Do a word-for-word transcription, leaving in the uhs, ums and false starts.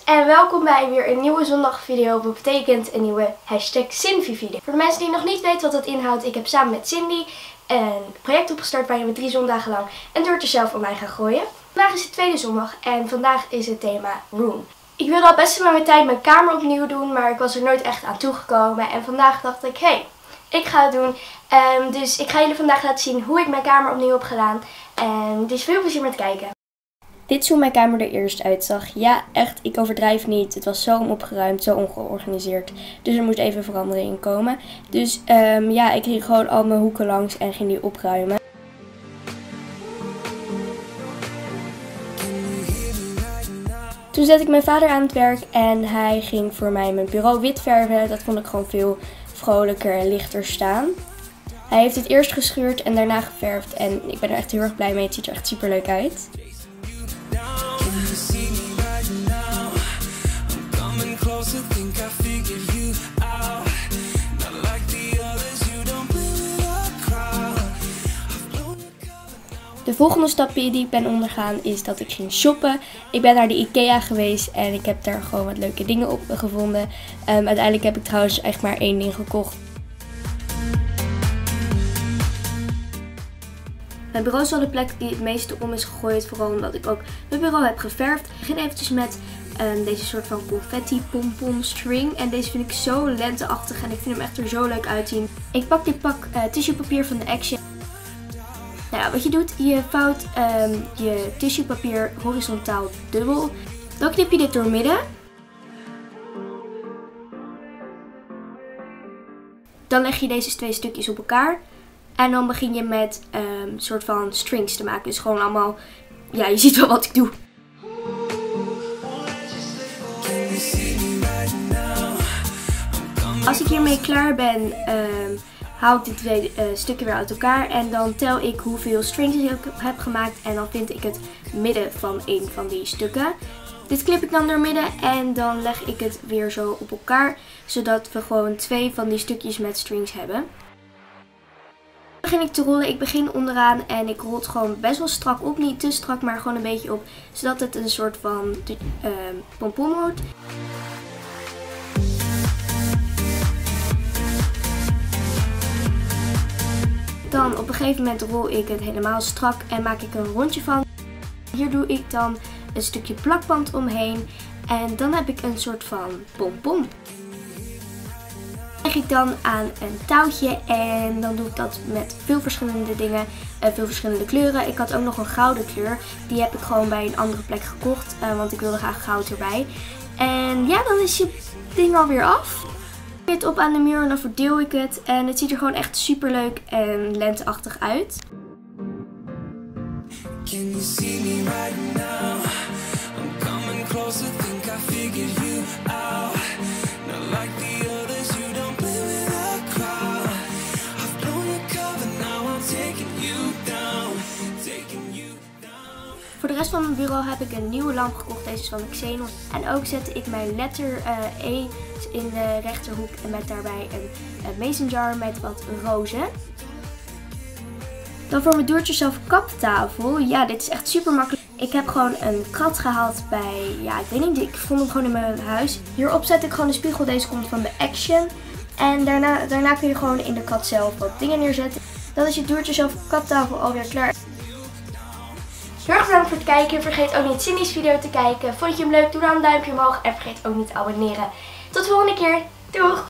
En welkom bij weer een nieuwe zondagvideo, wat betekent een nieuwe hashtag Cindy video. Voor de mensen die nog niet weten wat dat inhoudt, ik heb samen met Cindy een project opgestart waarin we drie zondagen lang een do-it-yourself online gaan gooien. Vandaag is de tweede zondag en vandaag is het thema room. Ik wilde al best wel mijn tijd mijn kamer opnieuw doen, maar ik was er nooit echt aan toegekomen. En vandaag dacht ik, hé, hey, ik ga het doen. Um, dus ik ga jullie vandaag laten zien hoe ik mijn kamer opnieuw heb gedaan. En dus veel plezier met kijken. Dit is hoe mijn kamer er eerst uitzag. Ja, echt, ik overdrijf niet. Het was zo onopgeruimd, zo ongeorganiseerd. Dus er moest even verandering in komen. Dus um, ja, ik ging gewoon al mijn hoeken langs en ging die opruimen. Toen zette ik mijn vader aan het werk en hij ging voor mij mijn bureau wit verven. Dat vond ik gewoon veel vrolijker en lichter staan. Hij heeft het eerst geschuurd en daarna geverfd. En ik ben er echt heel erg blij mee. Het ziet er echt super leuk uit. De volgende stap die ik ben ondergaan is dat ik ging shoppen. Ik ben naar de IKEA geweest en ik heb daar gewoon wat leuke dingen op gevonden. Um, uiteindelijk heb ik trouwens echt maar één ding gekocht. Mijn bureau is wel de plek die het meeste om is gegooid. Vooral omdat ik ook mijn bureau heb geverfd. Ik begin eventjes met um, deze soort van confetti pompon string. En deze vind ik zo lenteachtig en ik vind hem echt er zo leuk uitzien. Ik pak dit pak uh, tissuepapier van de Action. Nou ja, wat je doet, je vouwt um, je tissuepapier horizontaal dubbel. Dan knip je dit door midden. Dan leg je deze twee stukjes op elkaar. En dan begin je met een um, soort van strings te maken. Dus gewoon allemaal, ja, je ziet wel wat ik doe. Als ik hiermee klaar ben, um, haal ik de twee uh, stukken weer uit elkaar. En dan tel ik hoeveel strings ik heb gemaakt. En dan vind ik het midden van een van die stukken. Dit knip ik dan door midden en dan leg ik het weer zo op elkaar. Zodat we gewoon twee van die stukjes met strings hebben. Dan begin ik te rollen. Ik begin onderaan en ik rol het gewoon best wel strak op. Niet te strak, maar gewoon een beetje op. Zodat het een soort van uh, pompon wordt. Dan op een gegeven moment rol ik het helemaal strak en maak ik een rondje van. Hier doe ik dan een stukje plakband omheen. En dan heb ik een soort van pompon. Leg ik dan aan een touwtje en dan doe ik dat met veel verschillende dingen, uh, veel verschillende kleuren. Ik had ook nog een gouden kleur, die heb ik gewoon bij een andere plek gekocht, uh, want ik wilde graag goud erbij. En ja, dan is je ding alweer af. Ik zet het op aan de muur en dan verdeel ik het en het ziet er gewoon echt super leuk en lenteachtig uit. Can you see me right now? I'm coming closer, think I figured you out. Not like the others, you don't play with a crowd. I've blown your cover, now I'm taking you down, taking you down. Voor de rest van mijn bureau heb ik een nieuwe lamp gekocht, deze is van de Xenon. En ook zette ik mijn letter uh, E in de rechterhoek en met daarbij een, een mason jar met wat rozen. Dan voor mijn do-it-yourself kaptafel. Ja, dit is echt super makkelijk. Ik heb gewoon een krat gehaald bij, ja, ik weet niet, ik vond hem gewoon in mijn huis. Hierop zet ik gewoon een spiegel. Deze komt van de Action. En daarna, daarna kun je gewoon in de krat zelf wat dingen neerzetten. Dan is je do-it-yourself kaptafel alweer klaar. Heel erg bedankt voor het kijken. Vergeet ook niet Cindy's video te kijken. Vond je hem leuk? Doe dan een duimpje omhoog. En vergeet ook niet te abonneren. Tot de volgende keer. Doeg!